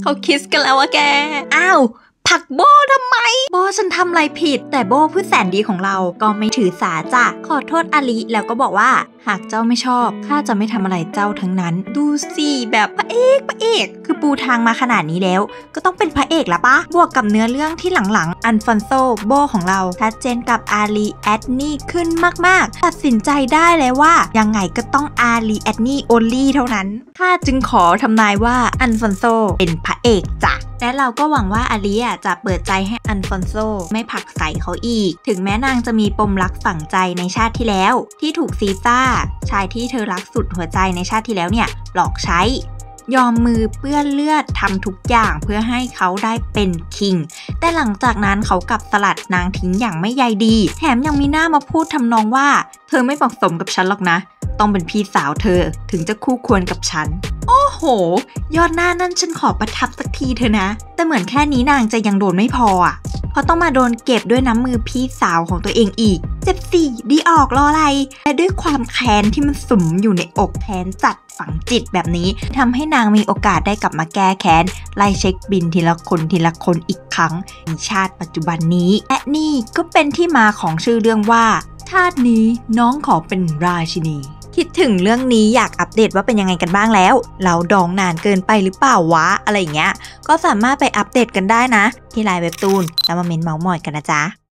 เขาคิสกันแล้วอะแกอ้าวผลักโบทำไมโบฉันทำอะไรผิดแต่โบผู้แสนดีของเราก็ไม่ถือสาจ้ะขอโทษอาลีแล้วก็บอกว่าหากเจ้าไม่ชอบข้าจะไม่ทำอะไรเจ้าทั้งนั้นดูสิแบบพระเอกคือปูทางมาขนาดนี้แล้วก็ต้องเป็นพระเอกละปะบวกกับเนื้อเรื่องที่หลังๆอันฟอนโซโบของเราชัดเจนกับอาลีแอดนี่ขึ้นมากๆตัดสินใจได้เลยว่ายังไงก็ต้องอาลีแอดนี่โอลี่เท่านั้นข้าจึงขอทำนายว่าอันฟอนโซเป็นพระเอกจ้ะและเราก็หวังว่าอาลีจะเปิดใจให้อันฟอนโซไม่ผลักใส่เขาอีกถึงแม้นางจะมีปมรักฝังใจในชาติที่แล้วที่ถูกซีซ่าชายที่เธอรักสุดหัวใจในชาติที่แล้วเนี่ยหลอกใช้ยอมมือเปื้อนเลือดทำทุกอย่างเพื่อให้เขาได้เป็นคิงแต่หลังจากนั้นเขากลับสลัดนางทิ้งอย่างไม่ใยดีแถมยังมีหน้ามาพูดทำนองว่าเธอไม่เหมาะสมกับฉันหรอกนะต้องเป็นพี่สาวเธอถึงจะคู่ควรกับฉันโอ้โหยอดหน้านั่นฉันขอประทับสักทีเถอะนะแต่เหมือนแค่นี้นางจะยังโดนไม่พอเพราะต้องมาโดนเก็บด้วยน้ำมือพี่สาวของตัวเองอีกเจ็บสิดีออกรออะไรและด้วยความแค้นที่มันสุมอยู่ในอกแค้นจัดฝังจิตแบบนี้ทำให้นางมีโอกาสได้กลับมาแก้แค้นไล่เช็คบินทีละคนอีกครั้งในชาติปัจจุบันนี้และนี่ก็เป็นที่มาของชื่อเรื่องว่าชาตินี้น้องขอเป็นราชินีคิดถึงเรื่องนี้อยากอัปเดตว่าเป็นยังไงกันบ้างแล้วเราดองนานเกินไปหรือเปล่าวะอะไรอย่างเงี้ยก็สามารถไปอัปเดตกันได้นะที่ไลน์เว็บตูนแล้วมาเม้นเมาท์มอยกันนะจ๊ะ